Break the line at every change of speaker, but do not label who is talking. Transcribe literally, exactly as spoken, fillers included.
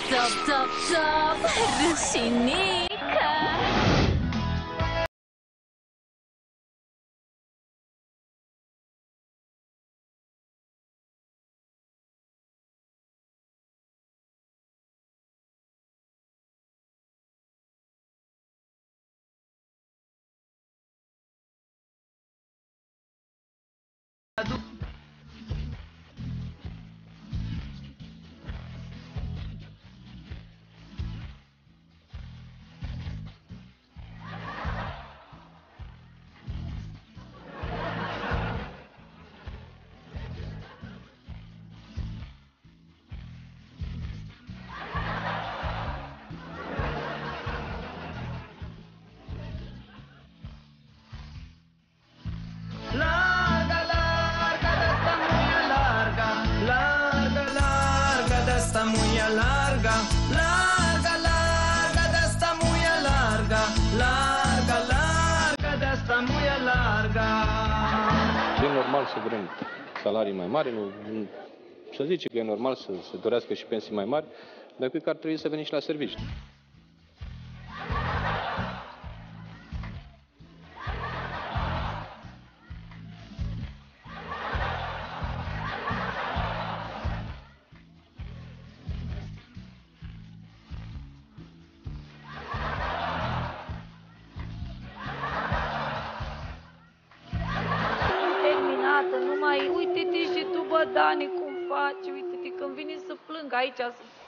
top, top, top, Râșinica.
Larga, larga, larga, de asta muy larga, larga, larga, de asta muy larga.
E normal să vrem salarii mai mari, nu, să zice că e normal să se dorească și pensii mai mari, dar cred că ar trebui să venim și la serviciu.
Nu mai, uite-te și tu, bă, Dani, cum faci, uite-te, când vine să plâng aici, să